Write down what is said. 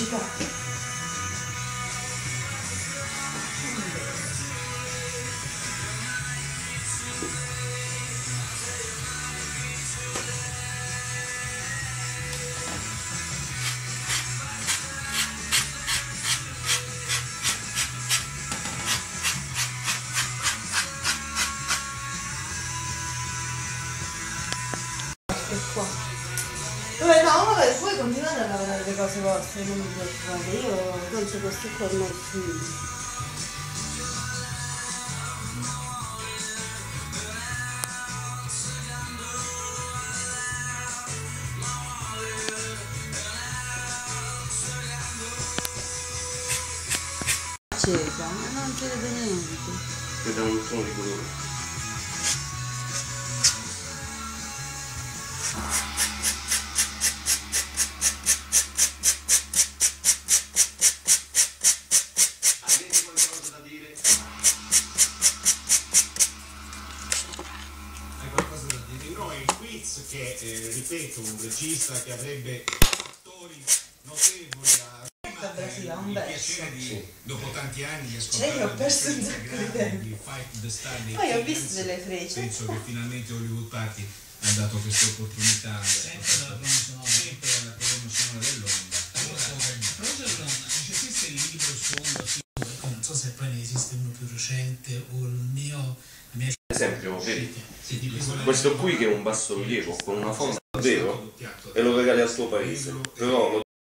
qua. Qua. Vabbè, no, vabbè, poi continuate a lavorare le cose vostre, non vi preoccupate, io penso che questo qua ormai è finito. Accesa, ma non ci vede niente. Vediamo un tono di colore. Che ripeto, un regista che avrebbe attori notevoli a un piacere di, sì. Dopo tanti anni di ascoltare, cioè, ho perso un sacco di tempo. Di Fight the Star dei poi ho visto delle frecce. Penso che finalmente Hollywood Party ha dato questa opportunità sempre la colonna sonora dell'onda. Esiste il libro Sfondo, non so se poi ne esiste uno più recente o il mio. Ad esempio, vedi, questo qui che è un bassorilievo con una fonda vero e lo regali al suo paese, però